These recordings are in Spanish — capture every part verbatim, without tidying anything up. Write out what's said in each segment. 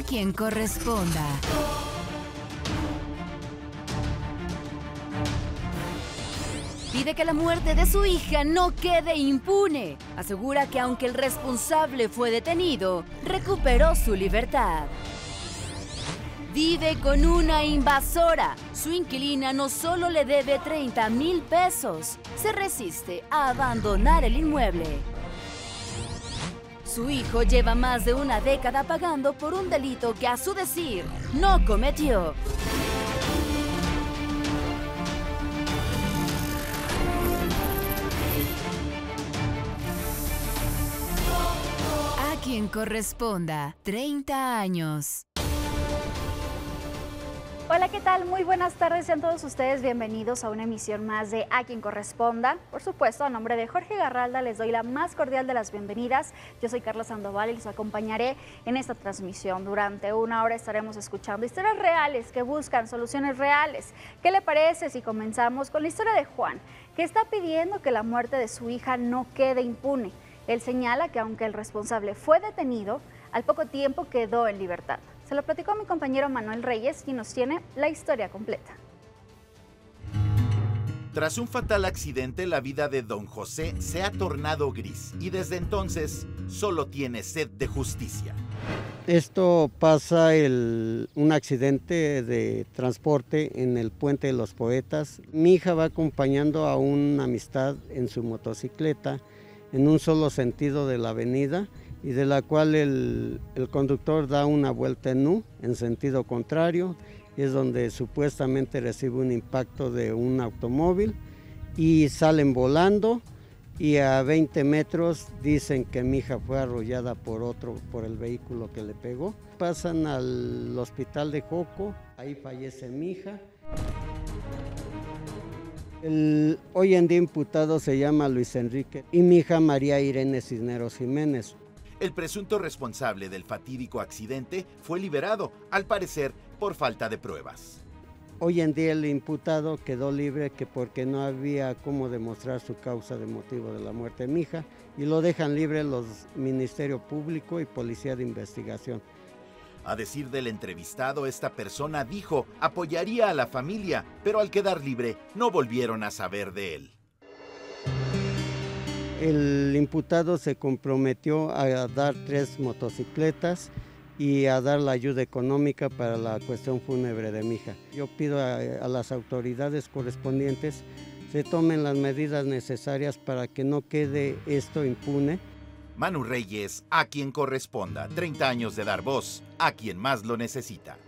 quien corresponda. Pide que la muerte de su hija no quede impune. Asegura que aunque el responsable fue detenido, recuperó su libertad. Vive con una invasora. Su inquilina no solo le debe treinta mil pesos, se resiste a abandonar el inmueble. Su hijo lleva más de una década pagando por un delito que, a su decir, no cometió. A quien corresponda, treinta años. Hola, ¿qué tal? Muy buenas tardes, sean todos ustedes bienvenidos a una emisión más de A Quien Corresponda. Por supuesto, a nombre de Jorge Garralda les doy la más cordial de las bienvenidas. Yo soy Carla Sandoval y les acompañaré en esta transmisión. Durante una hora estaremos escuchando historias reales que buscan soluciones reales. ¿Qué le parece si comenzamos con la historia de Juan, que está pidiendo que la muerte de su hija no quede impune? Él señala que aunque el responsable fue detenido, al poco tiempo quedó en libertad. Se lo platicó a mi compañero Manuel Reyes, quien nos tiene la historia completa. Tras un fatal accidente, la vida de don José se ha tornado gris y desde entonces solo tiene sed de justicia. Esto pasa el, un accidente de transporte en el Puente de los Poetas. Mi hija va acompañando a una amistad en su motocicleta en un solo sentido de la avenida, y de la cual el, el conductor da una vuelta en U en sentido contrario, y es donde supuestamente recibe un impacto de un automóvil y salen volando, y a veinte metros dicen que mi hija fue arrollada por otro, por el vehículo que le pegó. Pasan al hospital de Joco, ahí fallece mi hija. El hoy en día imputado se llama Luis Enrique y mi hija María Irene Cisneros Jiménez. El presunto responsable del fatídico accidente fue liberado, al parecer por falta de pruebas. Hoy en día el imputado quedó libre que porque no había cómo demostrar su causa de motivo de la muerte de mi hija, y lo dejan libre los Ministerio Público y Policía de Investigación. A decir del entrevistado, esta persona dijo apoyaría a la familia, pero al quedar libre no volvieron a saber de él. El imputado se comprometió a dar tres motocicletas y a dar la ayuda económica para la cuestión fúnebre de mi hija. Yo pido a, a las autoridades correspondientes se tomen las medidas necesarias para que no quede esto impune. Manu Reyes, a quien corresponda, treinta años de dar voz a quien más lo necesita.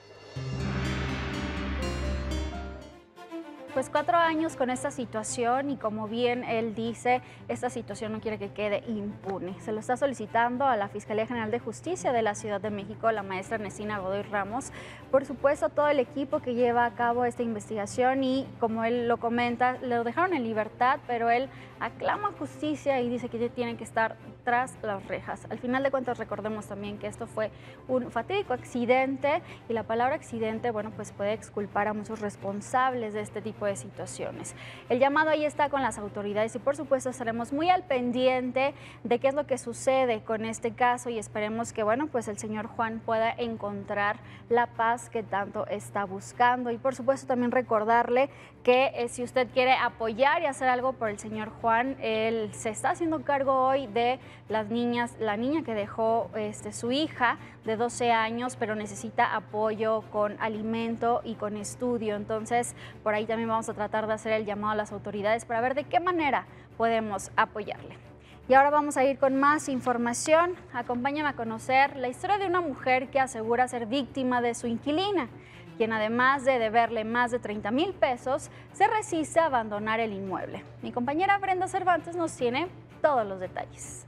Pues cuatro años con esta situación y como bien él dice, esta situación no quiere que quede impune. Se lo está solicitando a la Fiscalía General de Justicia de la Ciudad de México, la maestra Ernestina Godoy Ramos, por supuesto todo el equipo que lleva a cabo esta investigación, y como él lo comenta, lo dejaron en libertad, pero él aclama justicia y dice que tienen que estar tras las rejas. Al final de cuentas, recordemos también que esto fue un fatídico accidente, y la palabra accidente, bueno, pues puede exculpar a muchos responsables de este tipo de situaciones. El llamado ahí está con las autoridades y por supuesto estaremos muy al pendiente de qué es lo que sucede con este caso, y esperemos que, bueno, pues el señor Juan pueda encontrar la paz que tanto está buscando. Y por supuesto también recordarle que eh, si usted quiere apoyar y hacer algo por el señor Juan, él se está haciendo cargo hoy de las niñas, la niña que dejó este, su hija de doce años, pero necesita apoyo con alimento y con estudio. Entonces, por ahí también vamos a tratar de hacer el llamado a las autoridades para ver de qué manera podemos apoyarle. Y ahora vamos a ir con más información. Acompáñame a conocer la historia de una mujer que asegura ser víctima de su inquilina, quien además de deberle más de treinta mil pesos, se resiste a abandonar el inmueble. Mi compañera Brenda Cervantes nos tiene todos los detalles.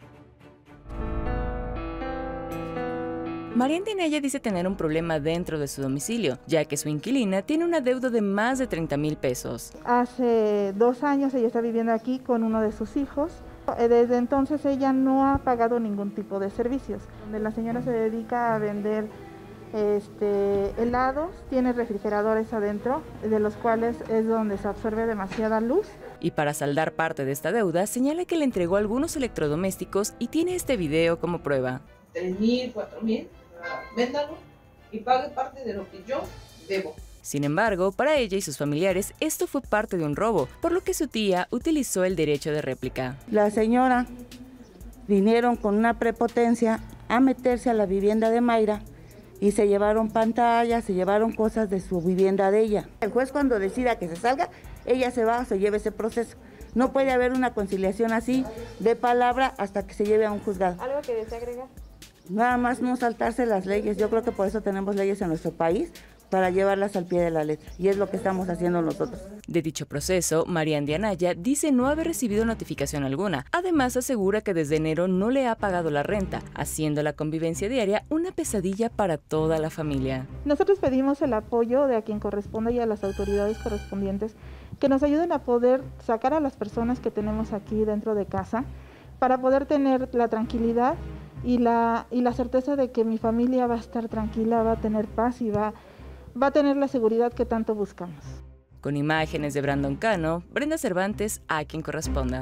María Antinella dice tener un problema dentro de su domicilio, ya que su inquilina tiene un adeudo de más de treinta mil pesos. Hace dos años ella está viviendo aquí con uno de sus hijos. Desde entonces ella no ha pagado ningún tipo de servicios. Donde la señora se dedica a vender este, helados, tiene refrigeradores adentro, de los cuales es donde se absorbe demasiada luz. Y para saldar parte de esta deuda, señala que le entregó algunos electrodomésticos y tiene este video como prueba. tres mil, cuatro mil, véndalo y pague parte de lo que yo debo. Sin embargo, para ella y sus familiares esto fue parte de un robo, por lo que su tía utilizó el derecho de réplica. La señora vinieron con una prepotencia a meterse a la vivienda de Mayra y se llevaron pantallas, se llevaron cosas de su vivienda de ella. El juez cuando decida que se salga, ella se va o se lleva ese proceso. No puede haber una conciliación así de palabra hasta que se lleve a un juzgado. ¿Algo que desea agregar? Nada más no saltarse las leyes. Yo creo que por eso tenemos leyes en nuestro país, para llevarlas al pie de la letra, y es lo que estamos haciendo nosotros. De dicho proceso, Marian de Anaya dice no haber recibido notificación alguna. Además, asegura que desde enero no le ha pagado la renta, haciendo la convivencia diaria una pesadilla para toda la familia. Nosotros pedimos el apoyo de a quien corresponda y a las autoridades correspondientes que nos ayuden a poder sacar a las personas que tenemos aquí dentro de casa para poder tener la tranquilidad y la, y la certeza de que mi familia va a estar tranquila, va a tener paz y va va a tener la seguridad que tanto buscamos. Con imágenes de Brandon Cano, Brenda Cervantes, a quien corresponda.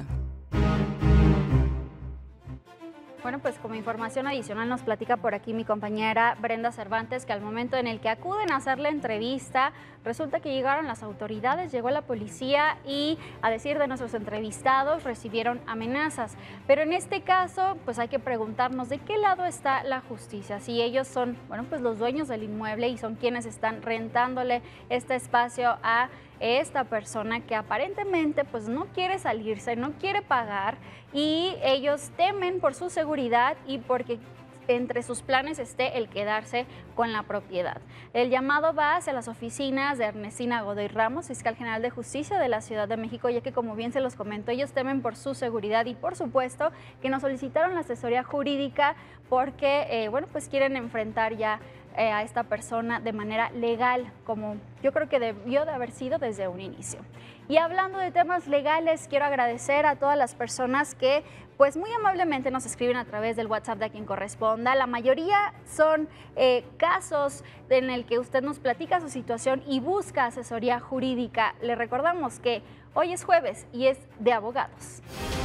Bueno, pues como información adicional nos platica por aquí mi compañera Brenda Cervantes que al momento en el que acuden a hacer la entrevista, resulta que llegaron las autoridades, llegó la policía y, a decir de nuestros entrevistados, recibieron amenazas. Pero en este caso, pues hay que preguntarnos de qué lado está la justicia. Si ellos son, bueno, pues los dueños del inmueble y son quienes están rentándole este espacio a esta persona que aparentemente pues no quiere salirse, no quiere pagar, y ellos temen por su seguridad y porque entre sus planes esté el quedarse con la propiedad. El llamado va hacia las oficinas de Ernestina Godoy Ramos, fiscal general de justicia de la Ciudad de México, ya que, como bien se los comento, ellos temen por su seguridad y por supuesto que nos solicitaron la asesoría jurídica porque eh, bueno, pues quieren enfrentar ya eh, a esta persona de manera legal, como yo creo que debió de haber sido desde un inicio. Y hablando de temas legales, quiero agradecer a todas las personas que pues muy amablemente nos escriben a través del WhatsApp de a quien corresponda. La mayoría son eh, casos en el que usted nos platica su situación y busca asesoría jurídica. Le recordamos que hoy es jueves y es de abogados.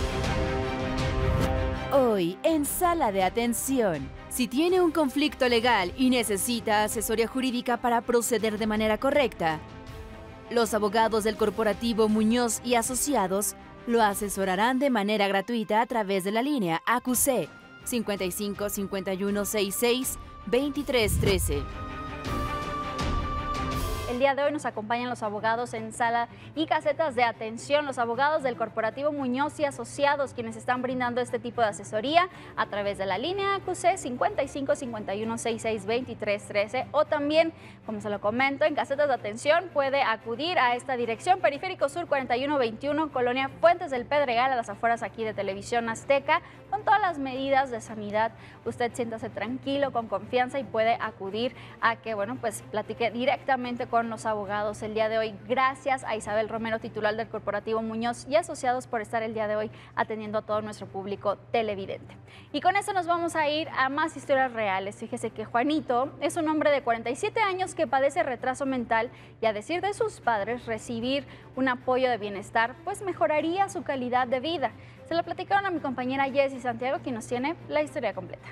Hoy en Sala de Atención, si tiene un conflicto legal y necesita asesoría jurídica para proceder de manera correcta, los abogados del corporativo Muñoz y Asociados lo asesorarán de manera gratuita a través de la línea A Q C cincuenta y cinco, cincuenta y uno, sesenta y seis, veintitrés, trece. El día de hoy nos acompañan los abogados en Sala y Casetas de Atención, los abogados del corporativo Muñoz y Asociados, quienes están brindando este tipo de asesoría a través de la línea A Q C cincuenta y cinco, cincuenta y uno, sesenta y seis, veintitrés, trece, o también, como se lo comento, en Casetas de Atención puede acudir a esta dirección: Periférico Sur cuarenta y uno veintiuno, Colonia Fuentes del Pedregal, a las afueras aquí de Televisión Azteca, con todas las medidas de sanidad. Usted siéntase tranquilo, con confianza, y puede acudir a que, bueno, pues platique directamente con los abogados el día de hoy. Gracias a Isabel Romero, titular del corporativo Muñoz y Asociados, por estar el día de hoy atendiendo a todo nuestro público televidente. Y con eso nos vamos a ir a más historias reales. Fíjese que Juanito es un hombre de cuarenta y siete años que padece retraso mental, y a decir de sus padres, recibir un apoyo de bienestar pues mejoraría su calidad de vida. Se lo platicaron a mi compañera Jessy Santiago, quien nos tiene la historia completa.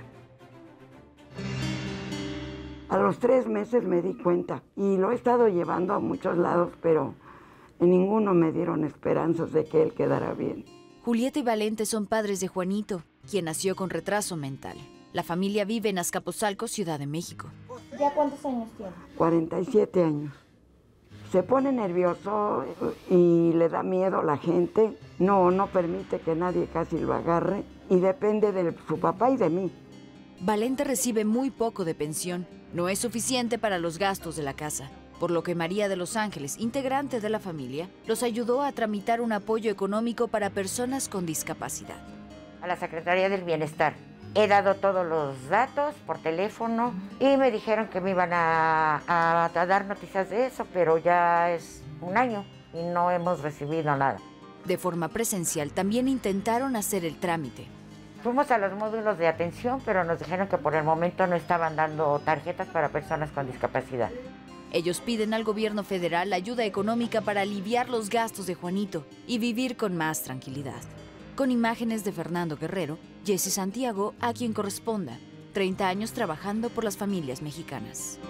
A los tres meses me di cuenta y lo he estado llevando a muchos lados, pero en ninguno me dieron esperanzas de que él quedara bien. Julieta y Valente son padres de Juanito, quien nació con retraso mental. La familia vive en Azcapotzalco, Ciudad de México. ¿Ya cuántos años tiene? cuarenta y siete años. Se pone nervioso y le da miedo a la gente. No, no permite que nadie casi lo agarre y depende de su papá y de mí. Valente recibe muy poco de pensión. No es suficiente para los gastos de la casa, por lo que María de los Ángeles, integrante de la familia, los ayudó a tramitar un apoyo económico para personas con discapacidad. A la Secretaría del Bienestar. He dado todos los datos por teléfono y me dijeron que me iban a, a, a dar noticias de eso, pero ya es un año y no hemos recibido nada. De forma presencial también intentaron hacer el trámite. Fuimos a los módulos de atención, pero nos dijeron que por el momento no estaban dando tarjetas para personas con discapacidad. Ellos piden al gobierno federal ayuda económica para aliviar los gastos de Juanito y vivir con más tranquilidad. Con imágenes de Fernando Guerrero, Jessy Santiago, a quien corresponda. treinta años trabajando por las familias mexicanas.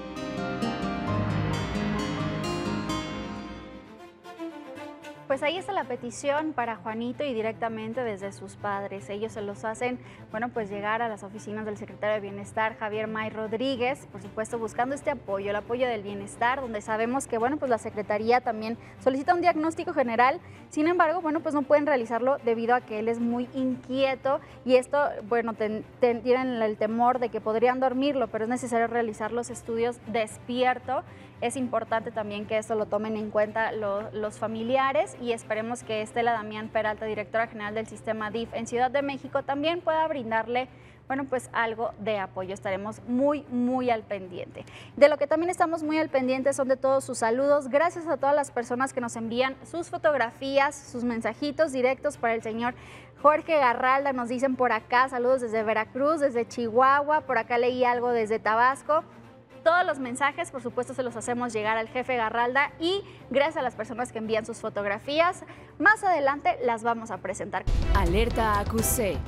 Pues ahí está la petición para Juanito y directamente desde sus padres. Ellos se los hacen, bueno, pues llegar a las oficinas del secretario de Bienestar, Javier May Rodríguez, por supuesto buscando este apoyo, el apoyo del bienestar, donde sabemos que, bueno, pues la Secretaría también solicita un diagnóstico general. Sin embargo, bueno, pues no pueden realizarlo debido a que él es muy inquieto y esto, bueno, ten, ten, tienen el temor de que podrían dormirlo, pero es necesario realizar los estudios despierto. Es importante también que esto lo tomen en cuenta lo, los familiares y esperemos que Estela Damián Peralta, directora general del sistema D I F en Ciudad de México, también pueda brindarle, bueno, pues algo de apoyo. Estaremos muy, muy al pendiente. De lo que también estamos muy al pendiente son de todos sus saludos. Gracias a todas las personas que nos envían sus fotografías, sus mensajitos directos para el señor Jorge Garralda. Nos dicen por acá, saludos desde Veracruz, desde Chihuahua, por acá leí algo desde Tabasco. Todos los mensajes, por supuesto, se los hacemos llegar al jefe Garralda y gracias a las personas que envían sus fotografías, más adelante las vamos a presentar. Alerta Acusé.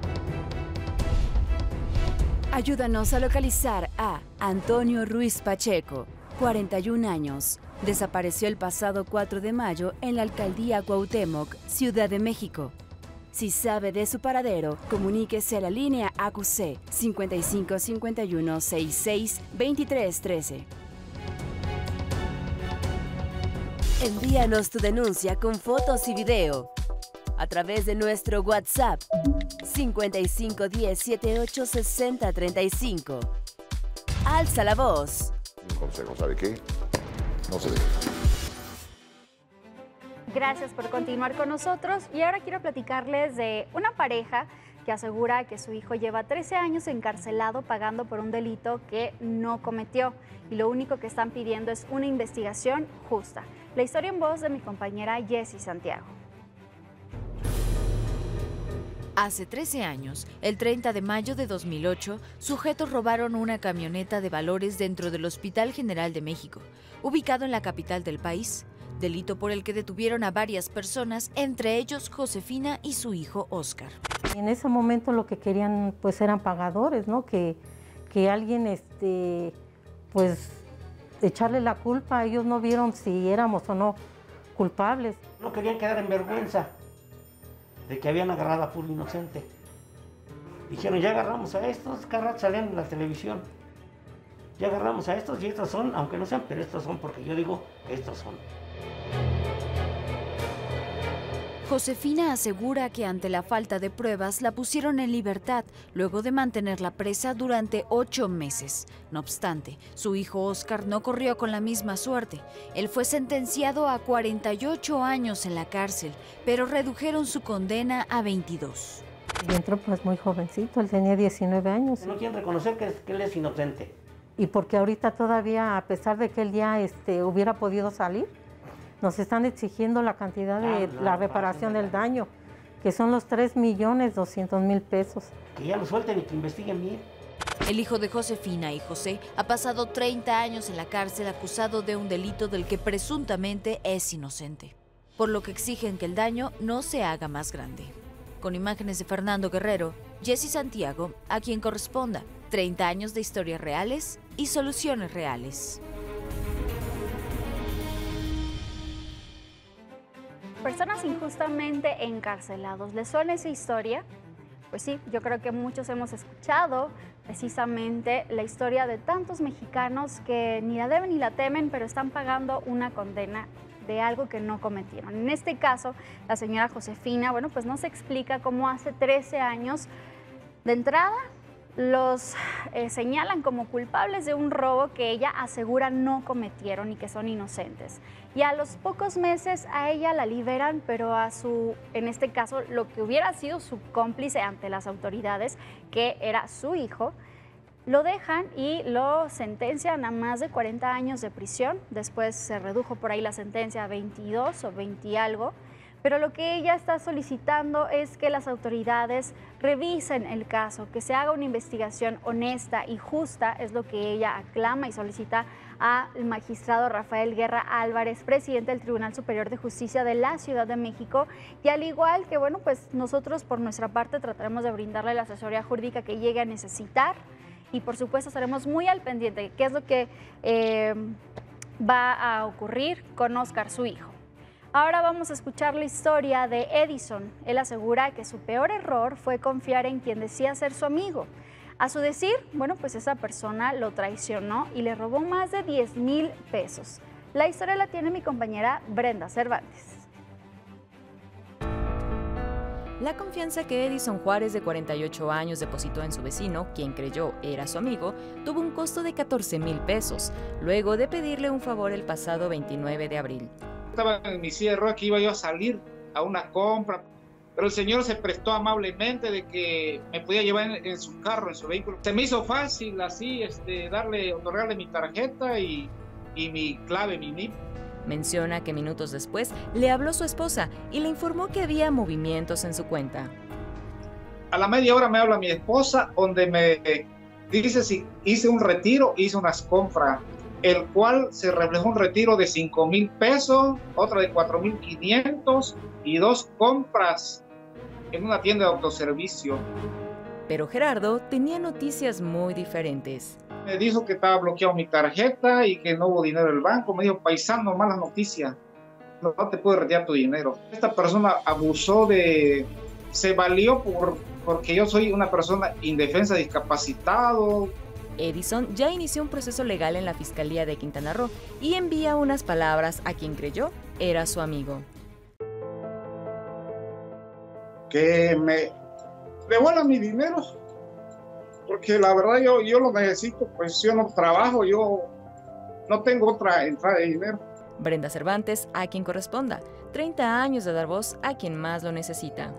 Ayúdanos a localizar a Antonio Ruiz Pacheco, cuarenta y un años. Desapareció el pasado cuatro de mayo en la alcaldía Cuauhtémoc, Ciudad de México. Si sabe de su paradero, comuníquese a la línea A Q C cincuenta y cinco cincuenta y uno sesenta y seis veintitrés trece. Envíanos tu denuncia con fotos y video a través de nuestro WhatsApp cincuenta y cinco diez setenta y ocho sesenta treinta y cinco. Alza la voz. Un consejo, ¿sabe qué? No se deje. Gracias por continuar con nosotros y ahora quiero platicarles de una pareja que asegura que su hijo lleva trece años encarcelado pagando por un delito que no cometió y lo único que están pidiendo es una investigación justa. La historia en voz de mi compañera Jessie Santiago. Hace trece años, el treinta de mayo de dos mil ocho, sujetos robaron una camioneta de valores dentro del Hospital General de México, ubicado en la capital del país. Delito por el que detuvieron a varias personas, entre ellos Josefina y su hijo Oscar. En ese momento lo que querían pues eran pagadores, ¿no? Que, que alguien este, pues echarle la culpa, ellos no vieron si éramos o no culpables. No querían quedar en vergüenza de que habían agarrado a puro inocente. Dijeron, ya agarramos a estos, cada rato salían en la televisión. Ya agarramos a estos y estos son, aunque no sean, pero estos son porque yo digo, estos son. Josefina asegura que ante la falta de pruebas la pusieron en libertad luego de mantenerla presa durante ocho meses. No obstante, su hijo Oscar no corrió con la misma suerte. Él fue sentenciado a cuarenta y ocho años en la cárcel, pero redujeron su condena a veintidós. Y entró pues muy jovencito, él tenía diecinueve años. No quieren reconocer que, que él es inocente. Y porque ahorita todavía, a pesar de que él ya este, hubiera podido salir, nos están exigiendo la cantidad de ah, la, la reparación del daño, que son los tres millones doscientos mil pesos. Que ya lo suelten y que investiguen bien. El hijo de Josefina y José ha pasado treinta años en la cárcel acusado de un delito del que presuntamente es inocente, por lo que exigen que el daño no se haga más grande. Con imágenes de Fernando Guerrero, Jessie Santiago, a quien corresponda, treinta años de historias reales y soluciones reales. Personas injustamente encarcelados. ¿Les suena esa historia? Pues sí, yo creo que muchos hemos escuchado precisamente la historia de tantos mexicanos que ni la deben ni la temen, pero están pagando una condena de algo que no cometieron. En este caso, la señora Josefina, bueno, pues nos explica cómo hace trece años, de entrada, los eh, señalan como culpables de un robo que ella asegura no cometieron y que son inocentes. Y a los pocos meses a ella la liberan, pero a su, en este caso, lo que hubiera sido su cómplice ante las autoridades, que era su hijo, lo dejan y lo sentencian a más de cuarenta años de prisión. Después se redujo por ahí la sentencia a veintidós o veinte y algo. Pero lo que ella está solicitando es que las autoridades revisen el caso, que se haga una investigación honesta y justa, es lo que ella aclama y solicita al magistrado Rafael Guerra Álvarez, presidente del Tribunal Superior de Justicia de la Ciudad de México, y al igual que, bueno, pues nosotros por nuestra parte trataremos de brindarle la asesoría jurídica que llegue a necesitar y por supuesto estaremos muy al pendiente de qué es lo que eh, va a ocurrir con Oscar, su hijo. Ahora vamos a escuchar la historia de Edison. Él asegura que su peor error fue confiar en quien decía ser su amigo. A su decir, bueno, pues esa persona lo traicionó y le robó más de diez mil pesos. La historia la tiene mi compañera Brenda Cervantes. La confianza que Edison Juárez, de cuarenta y ocho años, depositó en su vecino, quien creyó era su amigo, tuvo un costo de catorce mil pesos, luego de pedirle un favor el pasado veintinueve de abril. Estaba en mi silla de ruedas que iba yo a salir a una compra, pero el señor se prestó amablemente de que me podía llevar en, en su carro, en su vehículo. Se me hizo fácil así este, darle, otorgarle mi tarjeta y, y mi clave, mi N I P. Menciona que minutos después le habló su esposa y le informó que había movimientos en su cuenta. A la media hora me habla mi esposa, donde me dice si hice un retiro, hice unas compras, el cual se reflejó un retiro de cinco mil pesos, otra de cuatro mil quinientos y dos compras en una tienda de autoservicio. Pero Gerardo tenía noticias muy diferentes. Me dijo que estaba bloqueado mi tarjeta y que no hubo dinero en el banco. Me dijo, paisano, malas noticias, no, no te puedo retirar tu dinero. Esta persona abusó de... se valió por, porque yo soy una persona indefensa, discapacitado. Edison ya inició un proceso legal en la Fiscalía de Quintana Roo y envía unas palabras a quien creyó era su amigo. Que me devuelva mi dinero, porque la verdad yo, yo lo necesito, pues yo no trabajo, yo no tengo otra entrada de dinero. Brenda Cervantes, a quien corresponda, treinta años de dar voz a quien más lo necesita.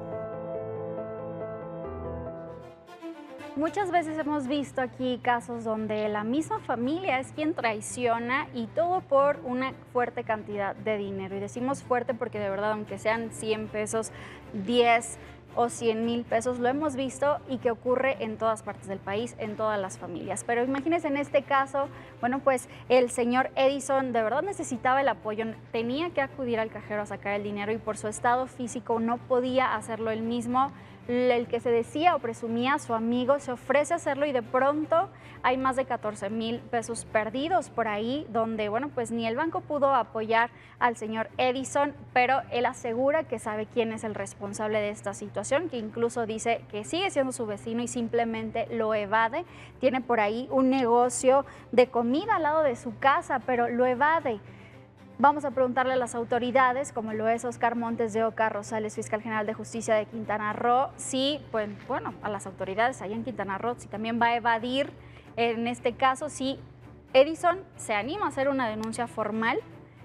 Muchas veces hemos visto aquí casos donde la misma familia es quien traiciona y todo por una fuerte cantidad de dinero. Y decimos fuerte porque de verdad, aunque sean cien pesos, diez o cien mil pesos, lo hemos visto y que ocurre en todas partes del país, en todas las familias. Pero imagínense en este caso, bueno, pues el señor Edison de verdad necesitaba el apoyo, tenía que acudir al cajero a sacar el dinero y por su estado físico no podía hacerlo él mismo. El que se decía o presumía su amigo se ofrece a hacerlo y de pronto hay más de catorce mil pesos perdidos por ahí, donde, bueno, pues ni el banco pudo apoyar al señor Edison, pero él asegura que sabe quién es el responsable de esta situación, que incluso dice que sigue siendo su vecino y simplemente lo evade. Tiene por ahí un negocio de comida al lado de su casa, pero lo evade. Vamos a preguntarle a las autoridades, como lo es Oscar Montes de Oca Rosales, fiscal general de justicia de Quintana Roo, si, pues, bueno, a las autoridades allá en Quintana Roo, si también va a evadir, en este caso, si Edison se anima a hacer una denuncia formal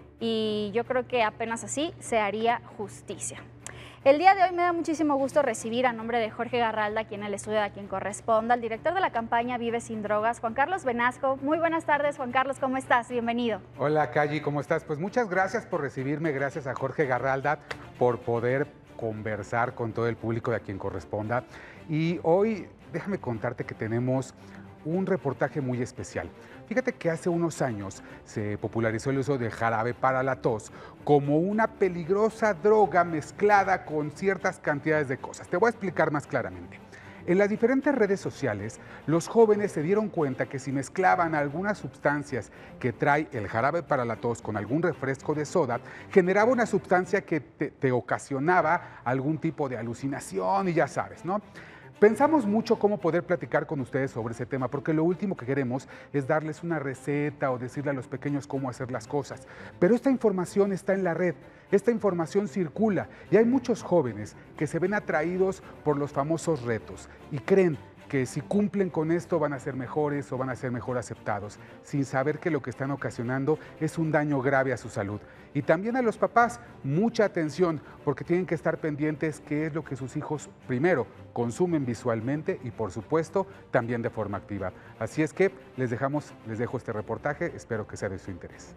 y yo creo que apenas así se haría justicia. El día de hoy me da muchísimo gusto recibir a nombre de Jorge Garralda, quien en el estudio a quien corresponda, al director de la campaña Vive Sin Drogas, Juan Carlos Benasco. Muy buenas tardes, Juan Carlos, ¿cómo estás? Bienvenido. Hola, Cayi, ¿cómo estás? Pues muchas gracias por recibirme, gracias a Jorge Garralda por poder conversar con todo el público de a quien corresponda. Y hoy, déjame contarte que tenemos un reportaje muy especial. Fíjate que hace unos años se popularizó el uso de jarabe para la tos como una peligrosa droga mezclada con ciertas cantidades de cosas. Te voy a explicar más claramente. En las diferentes redes sociales, los jóvenes se dieron cuenta que si mezclaban algunas sustancias que trae el jarabe para la tos con algún refresco de soda, generaba una sustancia que te, te ocasionaba algún tipo de alucinación y ya sabes, ¿no? Pensamos mucho cómo poder platicar con ustedes sobre ese tema, porque lo último que queremos es darles una receta o decirle a los pequeños cómo hacer las cosas. Pero esta información está en la red, esta información circula y hay muchos jóvenes que se ven atraídos por los famosos retos y creen que si cumplen con esto van a ser mejores o van a ser mejor aceptados, sin saber que lo que están ocasionando es un daño grave a su salud. Y también a los papás, mucha atención, porque tienen que estar pendientes qué es lo que sus hijos, primero, consumen visualmente y, por supuesto, también de forma activa. Así es que les dejamos, les dejo este reportaje, espero que sea de su interés.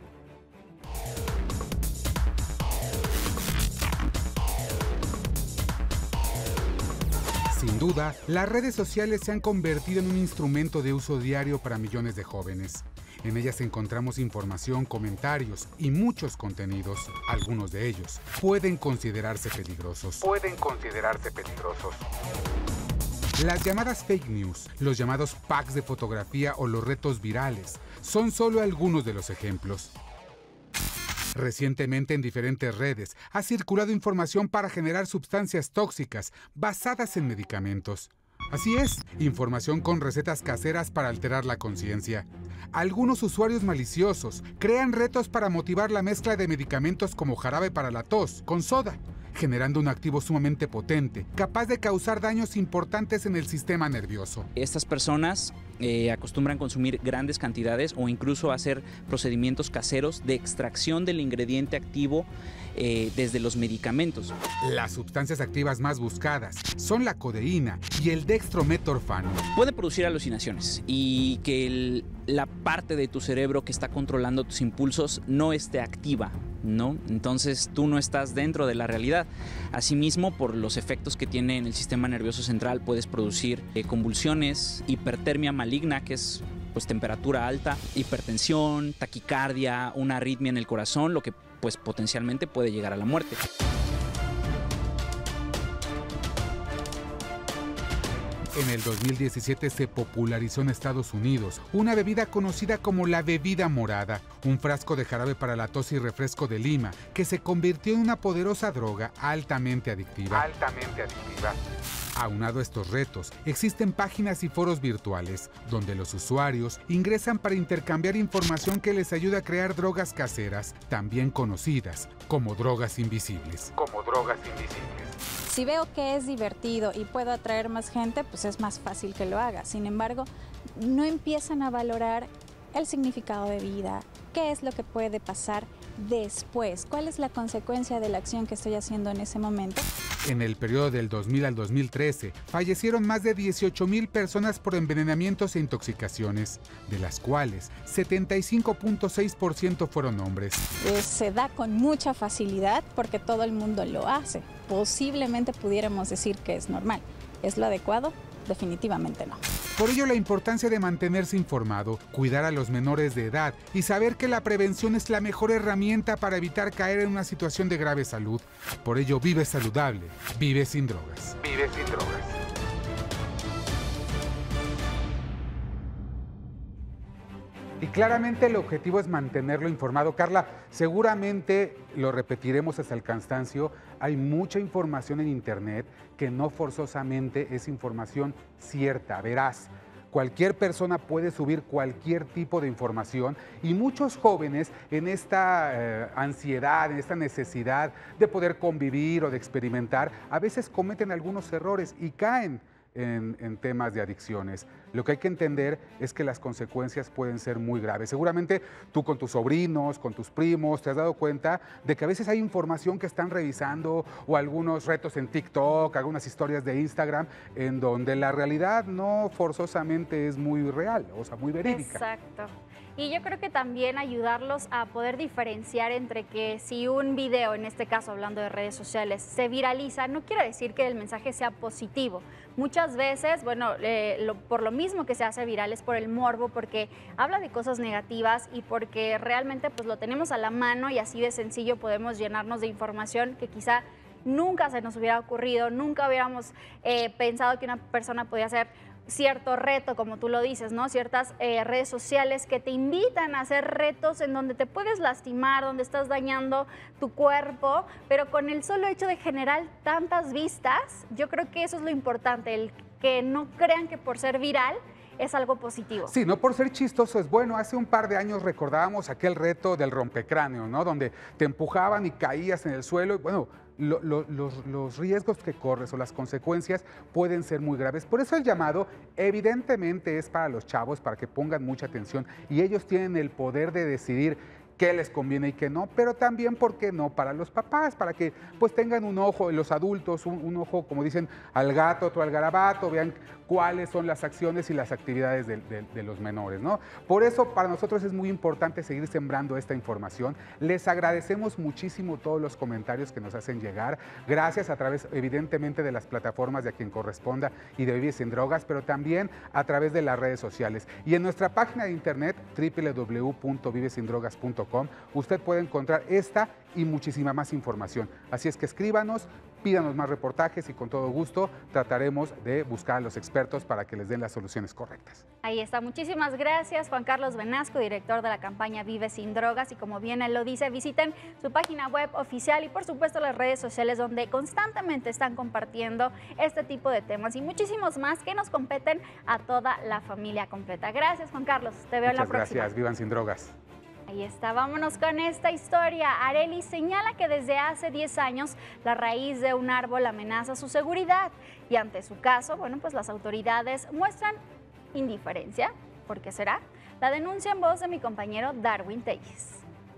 Sin duda, las redes sociales se han convertido en un instrumento de uso diario para millones de jóvenes. En ellas encontramos información, comentarios y muchos contenidos. Algunos de ellos pueden considerarse peligrosos. Pueden considerarse peligrosos. Las llamadas fake news, los llamados packs de fotografía o los retos virales son solo algunos de los ejemplos. Recientemente en diferentes redes ha circulado información para generar sustancias tóxicas basadas en medicamentos. Así es, información con recetas caseras para alterar la conciencia. Algunos usuarios maliciosos crean retos para motivar la mezcla de medicamentos como jarabe para la tos con soda, generando un activo sumamente potente, capaz de causar daños importantes en el sistema nervioso. Estas personas eh, acostumbran consumir grandes cantidades o incluso hacer procedimientos caseros de extracción del ingrediente activo eh, desde los medicamentos. Las sustancias activas más buscadas son la codeína y el dextrometorfano. Puede producir alucinaciones y que el, la parte de tu cerebro que está controlando tus impulsos no esté activa, ¿no? Entonces tú no estás dentro de la realidad. Asimismo, por los efectos que tiene en el sistema nervioso central, puedes producir eh, convulsiones, hipertermia maligna, que es pues temperatura alta, hipertensión, taquicardia, una arritmia en el corazón, lo que pues potencialmente puede llegar a la muerte. En el dos mil diecisiete se popularizó en Estados Unidos una bebida conocida como la bebida morada, un frasco de jarabe para la tos y refresco de lima que se convirtió en una poderosa droga altamente adictiva. Altamente adictiva. Aunado a estos retos, existen páginas y foros virtuales donde los usuarios ingresan para intercambiar información que les ayuda a crear drogas caseras, también conocidas como drogas invisibles. Como drogas invisibles. Si veo que es divertido y puedo atraer más gente, pues es más fácil que lo haga. Sin embargo, no empiezan a valorar el significado de vida, qué es lo que puede pasar después, cuál es la consecuencia de la acción que estoy haciendo en ese momento. En el periodo del dos mil al dos mil trece, fallecieron más de dieciocho mil personas por envenenamientos e intoxicaciones, de las cuales setenta y cinco punto seis por ciento fueron hombres. Eh, se da con mucha facilidad porque todo el mundo lo hace. Posiblemente pudiéramos decir que es normal. ¿Es lo adecuado? Definitivamente no. Por ello, la importancia de mantenerse informado, cuidar a los menores de edad y saber que la prevención es la mejor herramienta para evitar caer en una situación de grave salud. Por ello, vive saludable, vive sin drogas. Vive sin drogas. Y claramente el objetivo es mantenerlo informado. Carla, seguramente lo repetiremos hasta el cansancio. Hay mucha información en internet que no forzosamente es información cierta, veraz. Cualquier persona puede subir cualquier tipo de información y muchos jóvenes en esta eh, ansiedad, en esta necesidad de poder convivir o de experimentar, a veces cometen algunos errores y caen En, en temas de adicciones. Lo que hay que entender es que las consecuencias pueden ser muy graves. Seguramente tú con tus sobrinos, con tus primos, te has dado cuenta de que a veces hay información que están revisando o algunos retos en TikTok, algunas historias de Instagram, en donde la realidad no forzosamente es muy real, o sea, muy verídica. Exacto. Y yo creo que también ayudarlos a poder diferenciar entre que si un video, en este caso hablando de redes sociales, se viraliza, no quiere decir que el mensaje sea positivo. Muchas veces, bueno, eh, lo, por lo mismo que se hace viral es por el morbo, porque habla de cosas negativas y porque realmente pues lo tenemos a la mano y así de sencillo podemos llenarnos de información que quizá nunca se nos hubiera ocurrido, nunca hubiéramos eh, pensado que una persona podía hacer cierto reto, como tú lo dices, ¿no? Ciertas eh, redes sociales que te invitan a hacer retos en donde te puedes lastimar, donde estás dañando tu cuerpo, pero con el solo hecho de generar tantas vistas, yo creo que eso es lo importante, el que no crean que por ser viral es algo positivo. Sí, no por ser chistoso es bueno. Hace un par de años recordábamos aquel reto del rompecráneo, ¿no? Donde te empujaban y caías en el suelo y bueno, Lo, lo, los, los riesgos que corres o las consecuencias pueden ser muy graves. Por eso el llamado evidentemente es para los chavos, para que pongan mucha atención y ellos tienen el poder de decidir qué les conviene y qué no, pero también, ¿por qué no?, para los papás, para que pues tengan un ojo, los adultos, un, un ojo, como dicen, al gato, otro al garabato, vean cuáles son las acciones y las actividades de, de, de los menores, ¿no? Por eso para nosotros es muy importante seguir sembrando esta información. Les agradecemos muchísimo todos los comentarios que nos hacen llegar, gracias a través evidentemente de las plataformas de A Quien Corresponda y de Vive Sin Drogas, pero también a través de las redes sociales. Y en nuestra página de internet doble u doble u doble u punto vive sin drogas punto com usted puede encontrar esta y muchísima más información. Así es que escríbanos, pídanos más reportajes y con todo gusto trataremos de buscar a los expertos para que les den las soluciones correctas. Ahí está. Muchísimas gracias, Juan Carlos Benasco, director de la campaña Vive Sin Drogas. Y como bien él lo dice, visiten su página web oficial y por supuesto las redes sociales donde constantemente están compartiendo este tipo de temas y muchísimos más que nos competen a toda la familia completa. Gracias, Juan Carlos. Te veo en la próxima. Gracias. Vivan sin drogas. Ahí está, vámonos con esta historia. Arely señala que desde hace diez años la raíz de un árbol amenaza su seguridad y ante su caso, bueno, pues las autoridades muestran indiferencia. ¿Por qué será? La denuncia en voz de mi compañero Darwin Telles.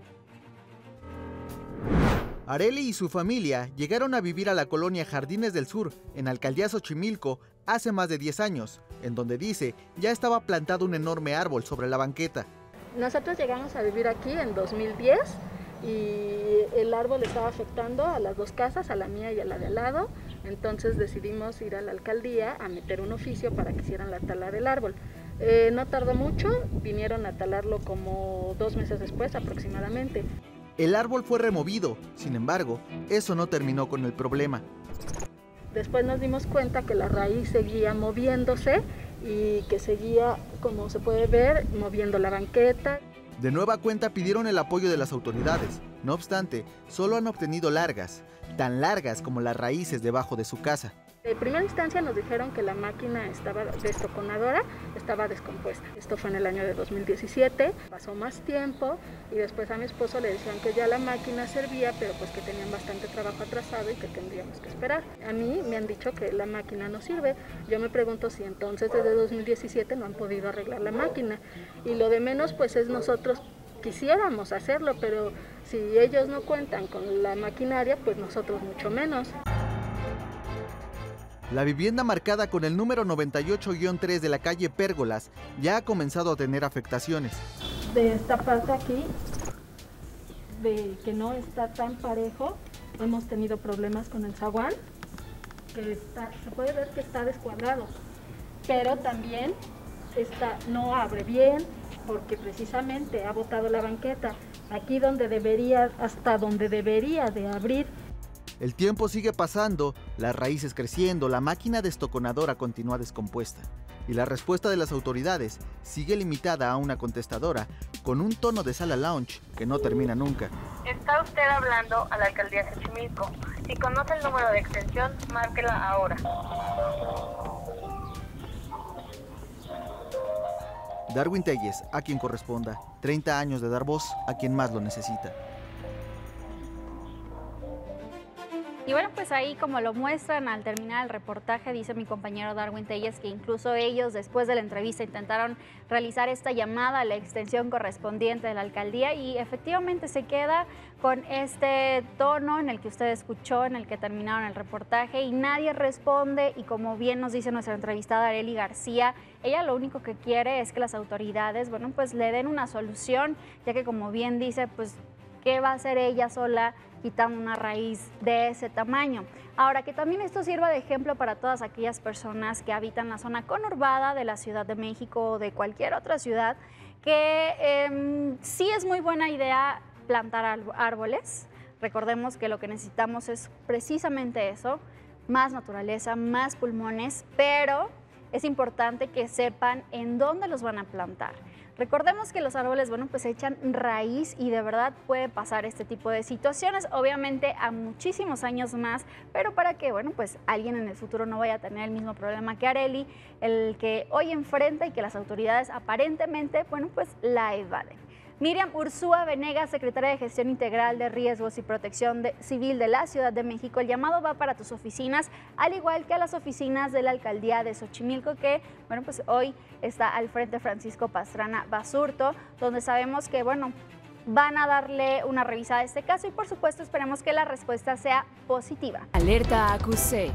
Arely y su familia llegaron a vivir a la colonia Jardines del Sur, en Alcaldía Xochimilco, hace más de diez años, en donde dice ya estaba plantado un enorme árbol sobre la banqueta. Nosotros llegamos a vivir aquí en dos mil diez y el árbol estaba afectando a las dos casas, a la mía y a la de al lado, entonces decidimos ir a la alcaldía a meter un oficio para que hicieran la tala del árbol. Eh, no tardó mucho, vinieron a talarlo como dos meses después aproximadamente. El árbol fue removido, sin embargo, eso no terminó con el problema. Después nos dimos cuenta que la raíz seguía moviéndose y que seguía, como se puede ver, moviendo la banqueta. De nueva cuenta pidieron el apoyo de las autoridades. No obstante, solo han obtenido largas, tan largas como las raíces debajo de su casa. En primera instancia nos dijeron que la máquina estaba destoconadora, estaba descompuesta. Esto fue en el año de dos mil diecisiete, pasó más tiempo y después a mi esposo le decían que ya la máquina servía, pero pues que tenían bastante trabajo atrasado y que tendríamos que esperar. A mí me han dicho que la máquina no sirve. Yo me pregunto si entonces desde dos mil diecisiete no han podido arreglar la máquina. Y lo de menos pues es nosotros quisiéramos hacerlo, pero si ellos no cuentan con la maquinaria, pues nosotros mucho menos. La vivienda marcada con el número noventa y ocho guión tres de la calle Pérgolas ya ha comenzado a tener afectaciones. De esta parte aquí, de que no está tan parejo, hemos tenido problemas con el zaguán, que está, se puede ver que está descuadrado, pero también está, no abre bien porque precisamente ha botado la banqueta, aquí donde debería, hasta donde debería de abrir. El tiempo sigue pasando, las raíces creciendo, la máquina destoconadora continúa descompuesta. Y la respuesta de las autoridades sigue limitada a una contestadora con un tono de sala lounge que no termina nunca. Está usted hablando a la alcaldía de Xochimilco. Si conoce el número de extensión, márquela ahora. Darwin Telles, a quien corresponda. treinta años de dar voz a quien más lo necesita. Y bueno, pues ahí como lo muestran al terminar el reportaje, dice mi compañero Darwin Telles que incluso ellos después de la entrevista intentaron realizar esta llamada a la extensión correspondiente de la alcaldía y efectivamente se queda con este tono en el que usted escuchó, en el que terminaron el reportaje y nadie responde y como bien nos dice nuestra entrevistada Arely García, ella lo único que quiere es que las autoridades, bueno, pues le den una solución, ya que como bien dice, pues ¿qué va a hacer ella sola quitando una raíz de ese tamaño? Ahora, que también esto sirva de ejemplo para todas aquellas personas que habitan la zona conurbada de la Ciudad de México o de cualquier otra ciudad, que eh, sí es muy buena idea plantar árboles. Recordemos que lo que necesitamos es precisamente eso, más naturaleza, más pulmones, pero es importante que sepan en dónde los van a plantar. Recordemos que los árboles, bueno, pues echan raíz y de verdad puede pasar este tipo de situaciones, obviamente a muchísimos años más, pero para que, bueno, pues alguien en el futuro no vaya a tener el mismo problema que Arely, el que hoy enfrenta y que las autoridades aparentemente, bueno, pues la evaden. Miriam Ursúa Venegas, secretaria de Gestión Integral de Riesgos y Protección de, Civil de la Ciudad de México. El llamado va para tus oficinas, al igual que a las oficinas de la Alcaldía de Xochimilco, que, bueno, pues hoy está al frente Francisco Pastrana Basurto, donde sabemos que, bueno, van a darle una revisada a este caso y, por supuesto, esperemos que la respuesta sea positiva. Alerta A Q C.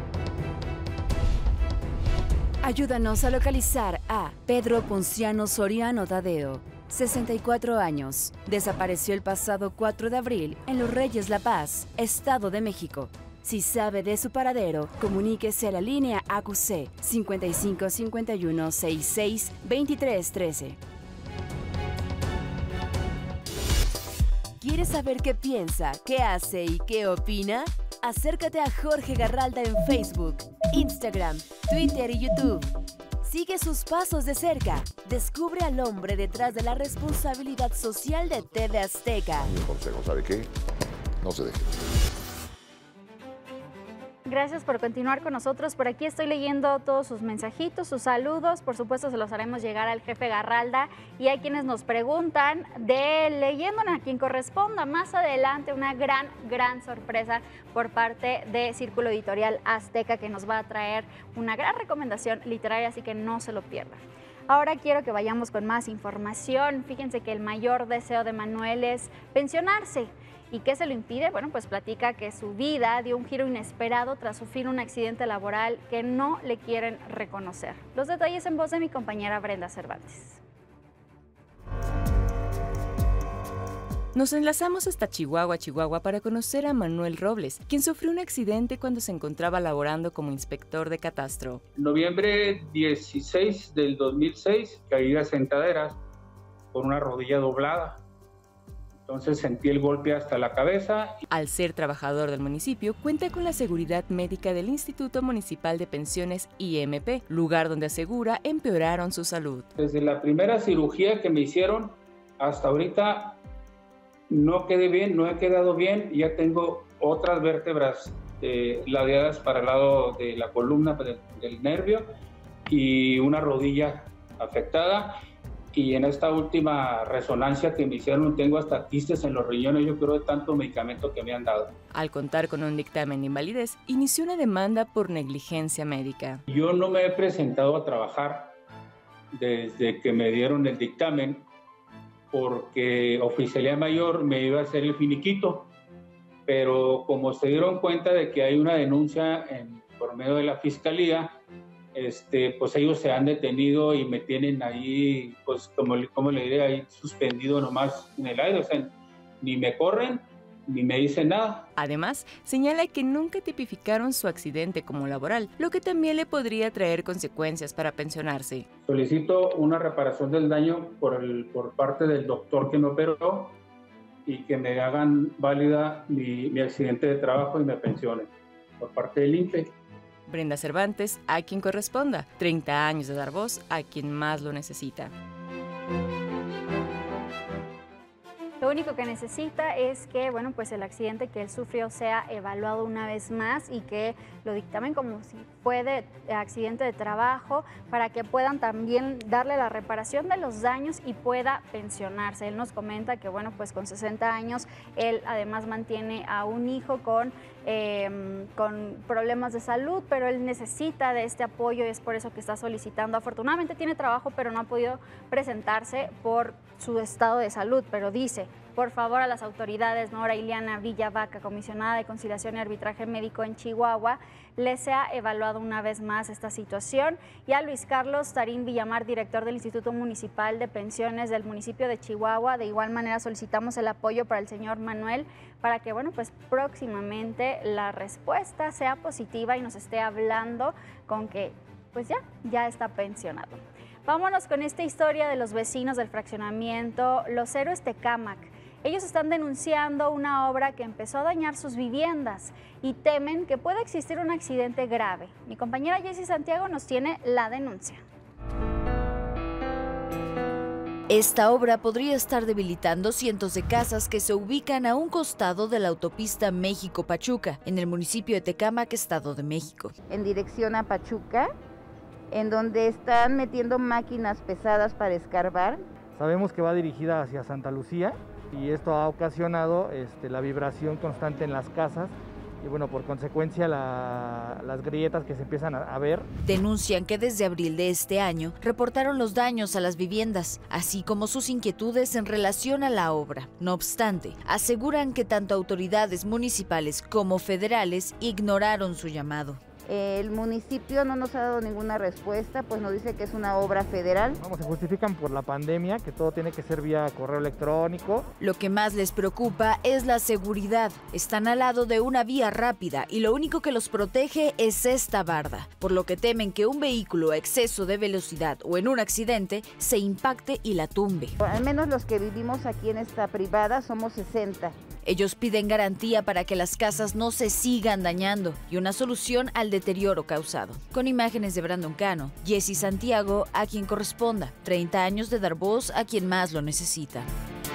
Ayúdanos a localizar a Pedro Ponciano Soriano Tadeo, sesenta y cuatro años. Desapareció el pasado cuatro de abril en Los Reyes La Paz, Estado de México. Si sabe de su paradero, comuníquese a la línea A Q C cincuenta y cinco cincuenta y uno sesenta y seis veintitrés trece. ¿Quieres saber qué piensa, qué hace y qué opina? Acércate a Jorge Garralda en Facebook, Instagram, Twitter y YouTube. Sigue sus pasos de cerca. Descubre al hombre detrás de la responsabilidad social de T V Azteca. Mi consejo, ¿sabe qué? No se deje. Gracias por continuar con nosotros. Por aquí estoy leyendo todos sus mensajitos, sus saludos. Por supuesto, se los haremos llegar al jefe Garralda. Y hay quienes nos preguntan de Leyendo a quien corresponda. Más adelante, una gran, gran sorpresa por parte de Círculo Editorial Azteca, que nos va a traer una gran recomendación literaria, así que no se lo pierdan. Ahora quiero que vayamos con más información. Fíjense que el mayor deseo de Manuel es pensionarse. ¿Y qué se lo impide? Bueno, pues platica que su vida dio un giro inesperado tras sufrir un accidente laboral que no le quieren reconocer. Los detalles en voz de mi compañera Brenda Cervantes. Nos enlazamos hasta Chihuahua, Chihuahua, para conocer a Manuel Robles, quien sufrió un accidente cuando se encontraba laborando como inspector de catastro. Noviembre dieciséis del dos mil seis, caí de sentaderas con una rodilla doblada. Entonces sentí el golpe hasta la cabeza. Al ser trabajador del municipio, cuenta con la seguridad médica del Instituto Municipal de Pensiones I M P, lugar donde asegura empeoraron su salud. Desde la primera cirugía que me hicieron hasta ahorita no quedé bien, no he quedado bien. Ya tengo otras vértebras eh, ladeadas para el lado de la columna del, del nervio y una rodilla afectada. Y en esta última resonancia que me hicieron tengo hasta quistes en los riñones, yo creo, de tanto medicamento que me han dado. Al contar con un dictamen de invalidez, inició una demanda por negligencia médica. Yo no me he presentado a trabajar desde que me dieron el dictamen porque Oficialía Mayor me iba a hacer el finiquito, pero como se dieron cuenta de que hay una denuncia en, por medio de la Fiscalía, Este, pues ellos se han detenido y me tienen ahí, pues como, como le diré, ahí suspendido nomás en el aire, o sea, ni me corren, ni me dicen nada. Además, señala que nunca tipificaron su accidente como laboral, lo que también le podría traer consecuencias para pensionarse. Solicito una reparación del daño por, el, por parte del doctor que me operó y que me hagan válida mi, mi accidente de trabajo y me pensionen por parte del I N P E. Brenda Cervantes, a quien corresponda, treinta años de dar voz a quien más lo necesita. Lo único que necesita es que, bueno, pues el accidente que él sufrió sea evaluado una vez más y que lo dictamen como si fue de accidente de trabajo para que puedan también darle la reparación de los daños y pueda pensionarse. Él nos comenta que, bueno, pues con sesenta años, él además mantiene a un hijo con, eh, con problemas de salud, pero él necesita de este apoyo y es por eso que está solicitando. Afortunadamente tiene trabajo, pero no ha podido presentarse por su estado de salud, pero dice, por favor, a las autoridades, Nora Iliana Villavaca, comisionada de Conciliación y Arbitraje Médico en Chihuahua, les sea evaluado una vez más esta situación, y a Luis Carlos Tarín Villamar, director del Instituto Municipal de Pensiones del municipio de Chihuahua. De igual manera solicitamos el apoyo para el señor Manuel para que, bueno, pues próximamente la respuesta sea positiva y nos esté hablando con que, pues ya, ya está pensionado. Vámonos con esta historia de los vecinos del fraccionamiento Los Héroes Tecámac. Ellos están denunciando una obra que empezó a dañar sus viviendas y temen que pueda existir un accidente grave. Mi compañera Jessie Santiago nos tiene la denuncia. Esta obra podría estar debilitando cientos de casas que se ubican a un costado de la autopista México-Pachuca, en el municipio de Tecámac, Estado de México. En dirección a Pachuca, en donde están metiendo máquinas pesadas para escarbar. Sabemos que va dirigida hacia Santa Lucía y esto ha ocasionado este, la vibración constante en las casas y, bueno, por consecuencia la, las grietas que se empiezan a, a ver. Denuncian que desde abril de este año reportaron los daños a las viviendas, así como sus inquietudes en relación a la obra. No obstante, aseguran que tanto autoridades municipales como federales ignoraron su llamado. El municipio no nos ha dado ninguna respuesta, pues nos dice que es una obra federal. Vamos, se justifican por la pandemia, que todo tiene que ser vía correo electrónico. Lo que más les preocupa es la seguridad. Están al lado de una vía rápida y lo único que los protege es esta barda, por lo que temen que un vehículo a exceso de velocidad o en un accidente se impacte y la tumbe. Al menos los que vivimos aquí en esta privada somos sesenta. Ellos piden garantía para que las casas no se sigan dañando y una solución al deterioro causado. Con imágenes de Brandon Cano, Jessy Santiago, a quien corresponda, treinta años de dar voz a quien más lo necesita.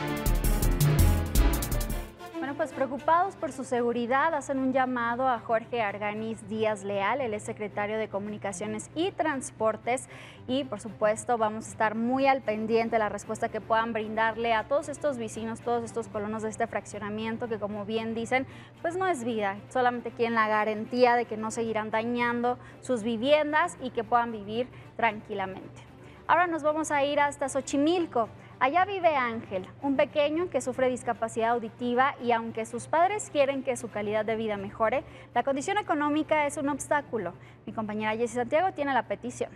Pues preocupados por su seguridad, hacen un llamado a Jorge Arganis Díaz Leal, el secretario de Comunicaciones y Transportes, y por supuesto vamos a estar muy al pendiente de la respuesta que puedan brindarle a todos estos vecinos, todos estos colonos de este fraccionamiento que, como bien dicen, pues no es vida, solamente quieren la garantía de que no seguirán dañando sus viviendas y que puedan vivir tranquilamente. Ahora nos vamos a ir hasta Xochimilco. Allá vive Ángel, un pequeño que sufre discapacidad auditiva y aunque sus padres quieren que su calidad de vida mejore, la condición económica es un obstáculo. Mi compañera Jessy Santiago tiene la petición.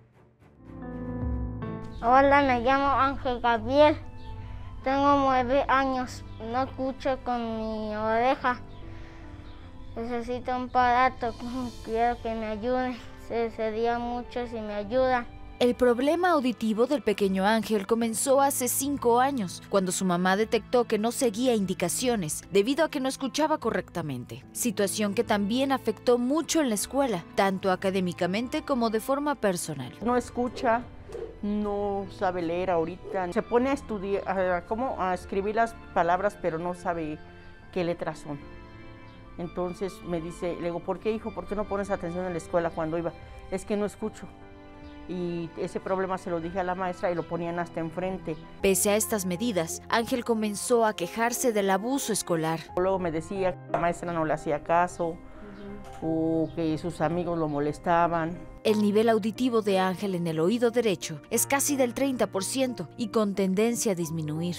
Hola, me llamo Ángel Gabriel, tengo nueve años, no escucho con mi oreja, necesito un aparato, quiero que me ayude, se sería mucho si me ayuda. El problema auditivo del pequeño Ángel comenzó hace cinco años, cuando su mamá detectó que no seguía indicaciones debido a que no escuchaba correctamente, situación que también afectó mucho en la escuela, tanto académicamente como de forma personal. No escucha, no sabe leer ahorita, se pone a estudiar, a, ¿cómo? a escribir las palabras, pero no sabe qué letras son. Entonces me dice, le digo, ¿por qué, hijo? ¿Por qué no pones atención en la escuela cuando iba? Es que no escucho. Y ese problema se lo dije a la maestra y lo ponían hasta enfrente. Pese a estas medidas, Ángel comenzó a quejarse del abuso escolar. Luego me decía que la maestra no le hacía caso, uh-huh. o que sus amigos lo molestaban. El nivel auditivo de Ángel en el oído derecho es casi del treinta por ciento y con tendencia a disminuir.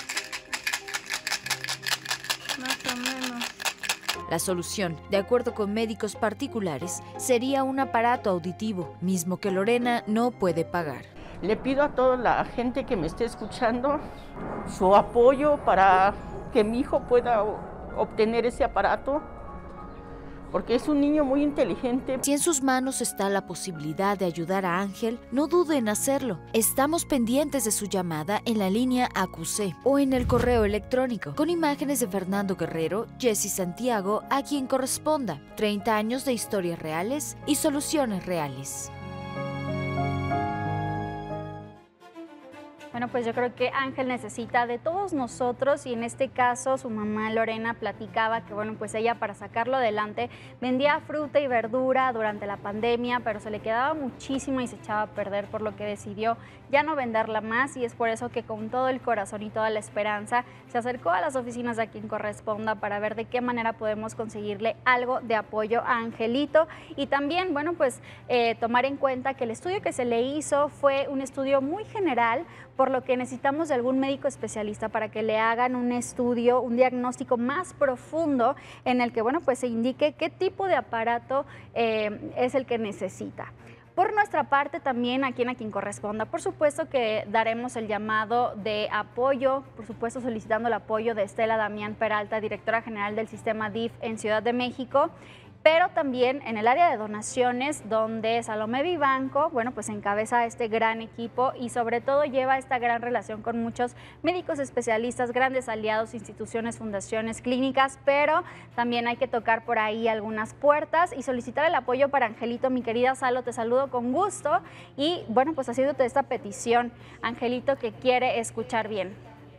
Más o menos. La solución, de acuerdo con médicos particulares, sería un aparato auditivo, mismo que Lorena no puede pagar. Le pido a toda la gente que me esté escuchando su apoyo para que mi hijo pueda obtener ese aparato, porque es un niño muy inteligente. Si en sus manos está la posibilidad de ayudar a Ángel, no dude en hacerlo. Estamos pendientes de su llamada en la línea A Q C o en el correo electrónico, con imágenes de Fernando Guerrero, Jessy Santiago, a quien corresponda. treinta años de historias reales y soluciones reales. Bueno, pues yo creo que Ángel necesita de todos nosotros y en este caso su mamá Lorena platicaba que, bueno, pues ella para sacarlo adelante vendía fruta y verdura durante la pandemia, pero se le quedaba muchísimo y se echaba a perder, por lo que decidió ya no venderla más y es por eso que con todo el corazón y toda la esperanza se acercó a las oficinas de A Quien Corresponda para ver de qué manera podemos conseguirle algo de apoyo a Angelito y también, bueno, pues eh, tomar en cuenta que el estudio que se le hizo fue un estudio muy general, por lo que necesitamos de algún médico especialista para que le hagan un estudio, un diagnóstico más profundo en el que, bueno, pues se indique qué tipo de aparato eh, es el que necesita. Por nuestra parte también, aquí en A Quien Corresponda, por supuesto que daremos el llamado de apoyo, por supuesto solicitando el apoyo de Estela Damián Peralta, directora general del sistema D I F en Ciudad de México, pero también en el área de donaciones, donde Salomé Vivanco, bueno, pues encabeza este gran equipo y sobre todo lleva esta gran relación con muchos médicos especialistas, grandes aliados, instituciones, fundaciones, clínicas, pero también hay que tocar por ahí algunas puertas y solicitar el apoyo para Angelito. Mi querida Salo, te saludo con gusto y bueno, pues ha sido esta petición, Angelito, que quiere escuchar bien.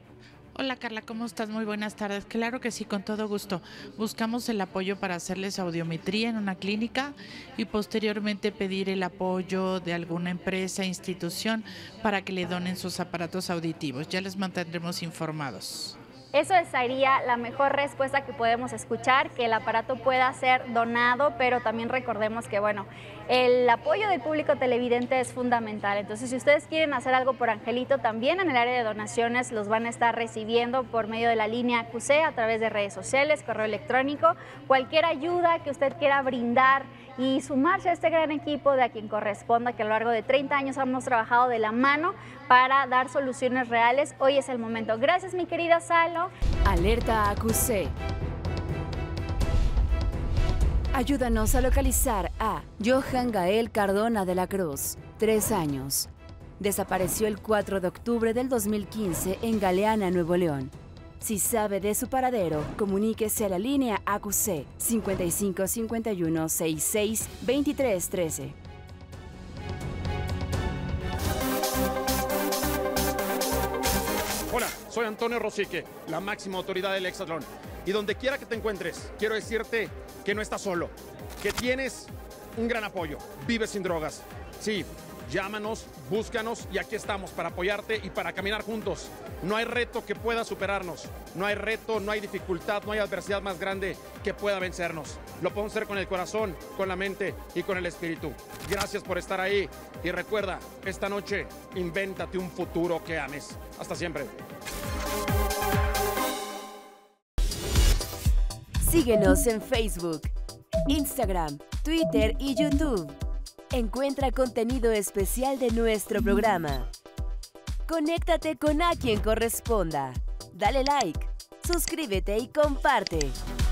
Hola Carla, ¿cómo estás? Muy buenas tardes. Claro que sí, con todo gusto. Buscamos el apoyo para hacerles audiometría en una clínica y posteriormente pedir el apoyo de alguna empresa, institución para que le donen sus aparatos auditivos. Ya les mantendremos informados. Eso sería la mejor respuesta que podemos escuchar, que el aparato pueda ser donado, pero también recordemos que, bueno, el apoyo del público televidente es fundamental. Entonces, si ustedes quieren hacer algo por Angelito, también en el área de donaciones los van a estar recibiendo por medio de la línea A Q C, a través de redes sociales, correo electrónico, cualquier ayuda que usted quiera brindar y sumarse a este gran equipo de A Quien Corresponda, que a lo largo de treinta años hemos trabajado de la mano para dar soluciones reales. Hoy es el momento. Gracias, mi querida Salo. Alerta A Q C. Ayúdanos a localizar a Johan Gael Cardona de la Cruz, tres años. Desapareció el cuatro de octubre del dos mil quince en Galeana, Nuevo León. Si sabe de su paradero, comuníquese a la línea A Q C cincuenta y cinco cincuenta y uno sesenta y seis veintitrés trece. Hola, soy Antonio Rosique, la máxima autoridad del Hexatlón. Y donde quiera que te encuentres, quiero decirte que no estás solo, que tienes un gran apoyo. Vive sin drogas. Sí, llámanos, búscanos y aquí estamos para apoyarte y para caminar juntos. No hay reto que pueda superarnos. No hay reto, no hay dificultad, no hay adversidad más grande que pueda vencernos. Lo podemos hacer con el corazón, con la mente y con el espíritu. Gracias por estar ahí y recuerda, esta noche, invéntate un futuro que ames. Hasta siempre. Síguenos en Facebook, Instagram, Twitter y YouTube. Encuentra contenido especial de nuestro programa. Conéctate con A Quien Corresponda. Dale like, suscríbete y comparte.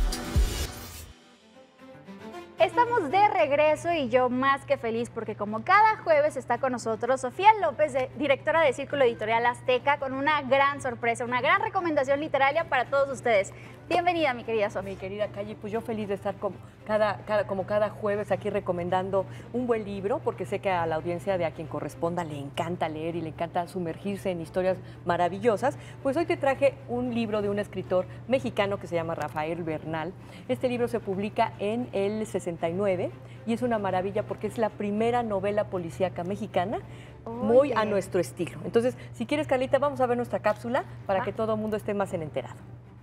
Estamos de regreso y yo más que feliz porque como cada jueves está con nosotros Sofía López, de, directora de Círculo Editorial Azteca, con una gran sorpresa, una gran recomendación literaria para todos ustedes. Bienvenida, mi querida Sofía. Mi querida Calle, pues yo feliz de estar como cada, cada, como cada jueves aquí recomendando un buen libro, porque sé que a la audiencia de A Quien Corresponda le encanta leer y le encanta sumergirse en historias maravillosas. Pues hoy te traje un libro de un escritor mexicano que se llama Rafael Bernal. Este libro se publica en el sesenta y nueve y es una maravilla porque es la primera novela policíaca mexicana. Oye. Muy a nuestro estilo. Entonces, si quieres, Carlita, vamos a ver nuestra cápsula para ah. que todo el mundo esté más en enterado.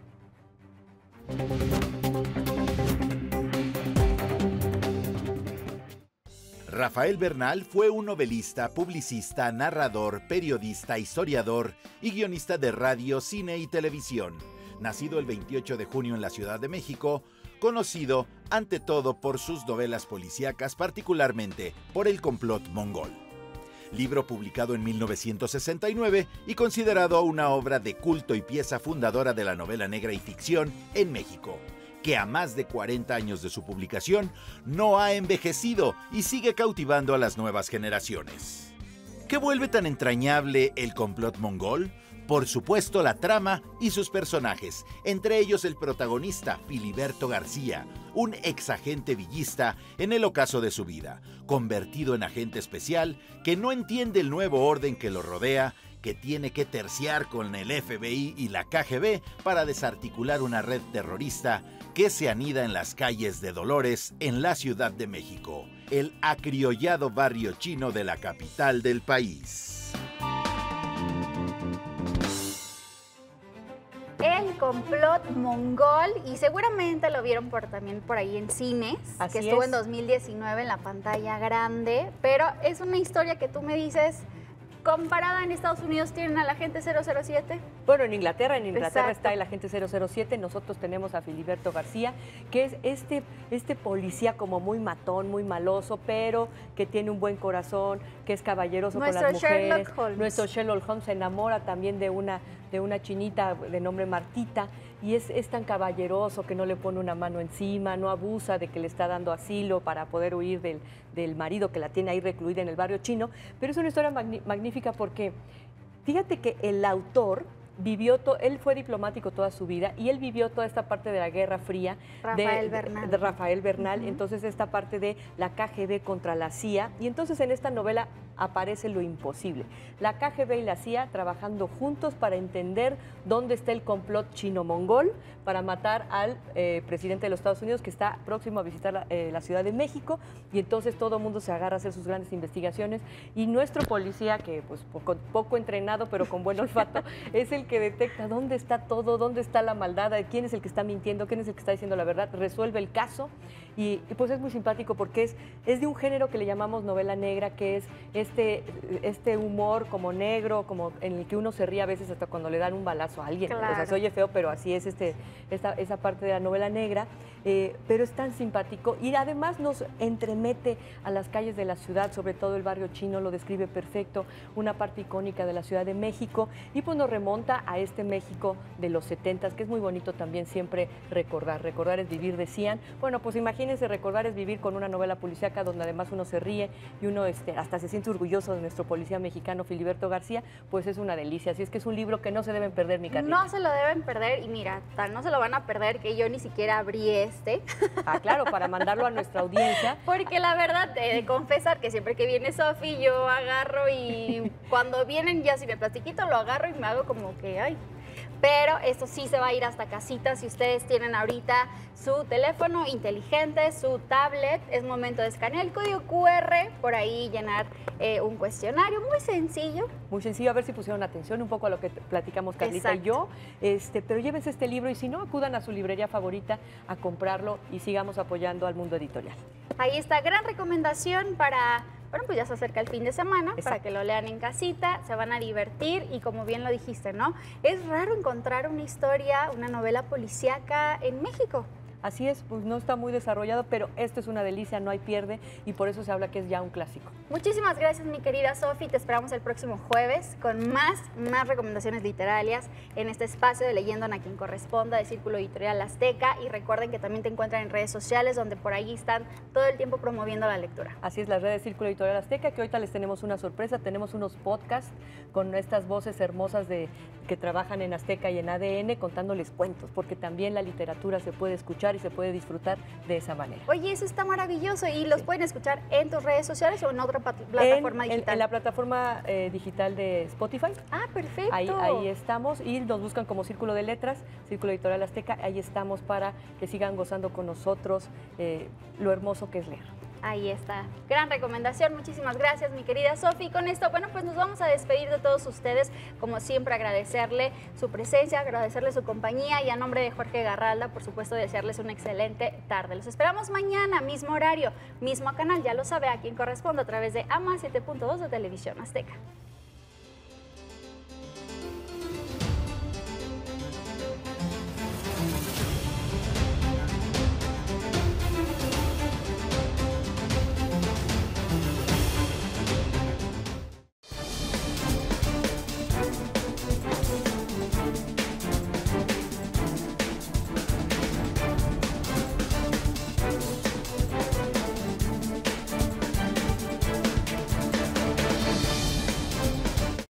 Rafael Bernal fue un novelista, publicista, narrador, periodista, historiador y guionista de radio, cine y televisión. Nacido el veintiocho de junio en la Ciudad de México, conocido ante todo por sus novelas policíacas, particularmente por El Complot Mongol. Libro publicado en mil novecientos sesenta y nueve y considerado una obra de culto y pieza fundadora de la novela negra y ficción en México, que a más de cuarenta años de su publicación no ha envejecido y sigue cautivando a las nuevas generaciones. ¿Qué vuelve tan entrañable El Complot Mongol? Por supuesto, la trama y sus personajes, entre ellos el protagonista, Filiberto García, un exagente villista en el ocaso de su vida, convertido en agente especial que no entiende el nuevo orden que lo rodea, que tiene que terciar con el F B I y la K G B para desarticular una red terrorista que se anida en las calles de Dolores, en la Ciudad de México, el acriollado barrio chino de la capital del país. El Complot Mongol, y seguramente lo vieron por, también por ahí en cines, Así que estuvo es. en dos mil diecinueve en la pantalla grande, pero es una historia que tú me dices, comparada en Estados Unidos, ¿tienen al agente cero cero siete? Bueno, en Inglaterra, en Inglaterra Exacto. está el agente cero cero siete, nosotros tenemos a Filiberto García, que es este, este policía como muy matón, muy maloso, pero que tiene un buen corazón, que es caballeroso Nuestro con las mujeres. Sherlock Holmes. Nuestro Sherlock Holmes se enamora también de una, de una chinita de nombre Martita, y es, es tan caballeroso que no le pone una mano encima, no abusa de que le está dando asilo para poder huir del, del marido que la tiene ahí recluida en el barrio chino, pero es una historia magnífica porque fíjate que el autor vivió, to, él fue diplomático toda su vida y él vivió toda esta parte de la Guerra Fría Rafael de, Bernal. de, de Rafael Bernal, uh-huh. entonces esta parte de la K G B contra la C I A, y entonces en esta novela aparece lo imposible. La K G B y la C I A trabajando juntos para entender dónde está el complot chino-mongol para matar al eh, presidente de los Estados Unidos, que está próximo a visitar la, eh, la Ciudad de México, y entonces todo el mundo se agarra a hacer sus grandes investigaciones, y nuestro policía, que pues poco, poco entrenado pero con buen olfato, es el que detecta dónde está todo, dónde está la maldad, quién es el que está mintiendo, quién es el que está diciendo la verdad, resuelve el caso, y, y pues es muy simpático porque es, es de un género que le llamamos novela negra, que es este, este humor como negro, como en el que uno se ríe a veces hasta cuando le dan un balazo a alguien. Claro. O sea, se oye feo, pero así es este, esta, esa parte de la novela negra, eh, pero es tan simpático y además nos entremete a las calles de la ciudad, sobre todo el barrio chino, lo describe perfecto, una parte icónica de la Ciudad de México, y pues nos remonta a este México de los setentas, que es muy bonito también siempre recordar. Recordar es vivir, decían. Bueno, pues imagínense imagínense, recordar es vivir con una novela policíaca donde además uno se ríe y uno este, hasta se siente orgulloso de nuestro policía mexicano Filiberto García, pues es una delicia. Así es que es un libro que no se deben perder, mi Carlita. No se lo deben perder y mira, tal no se lo van a perder que yo ni siquiera abrí este. Ah, claro, para mandarlo a nuestra audiencia. Porque la verdad, he de confesar que siempre que viene Sofi, yo agarro y cuando vienen ya si me plastiquito lo agarro y me hago como que, ay... Pero esto sí se va a ir hasta casita. Si ustedes tienen ahorita su teléfono inteligente, su tablet, es momento de escanear el código cu erre, por ahí llenar eh, un cuestionario muy sencillo. Muy sencillo, a ver si pusieron atención un poco a lo que platicamos Carlita Exacto. y yo. Este, pero llévense este libro y si no, acudan a su librería favorita a comprarlo y sigamos apoyando al mundo editorial. Ahí está, gran recomendación para... Bueno, pues ya se acerca el fin de semana, Exacto. para que lo lean en casita, se van a divertir y como bien lo dijiste, ¿no? Es raro encontrar una historia, una novela policíaca en México. Así es, pues no está muy desarrollado, pero esto es una delicia, no hay pierde y por eso se habla que es ya un clásico. Muchísimas gracias, mi querida Sofi. Te esperamos el próximo jueves con más, más recomendaciones literarias en este espacio de Leyendo a quien corresponda de Círculo Editorial Azteca. Y recuerden que también te encuentran en redes sociales donde por ahí están todo el tiempo promoviendo la lectura. Así es, las redes Círculo Editorial Azteca, que ahorita les tenemos una sorpresa. Tenemos unos podcasts con estas voces hermosas de que trabajan en Azteca y en A D N contándoles cuentos, porque también la literatura se puede escuchar y se puede disfrutar de esa manera. Oye, eso está maravilloso y los sí. pueden escuchar en tus redes sociales o en otra plataforma en, digital. En, en la plataforma eh, digital de Spotify. Ah, perfecto. Ahí, ahí estamos y nos buscan como Círculo de Letras, Círculo Editorial Azteca. Ahí estamos para que sigan gozando con nosotros eh, lo hermoso que es leer. Ahí está, gran recomendación, muchísimas gracias mi querida Sofi. Con esto, bueno, pues nos vamos a despedir de todos ustedes, como siempre agradecerle su presencia, agradecerle su compañía y a nombre de Jorge Garralda, por supuesto, desearles una excelente tarde. Los esperamos mañana, mismo horario, mismo canal, ya lo sabe, a quien corresponde a través de A M A siete punto dos de Televisión Azteca.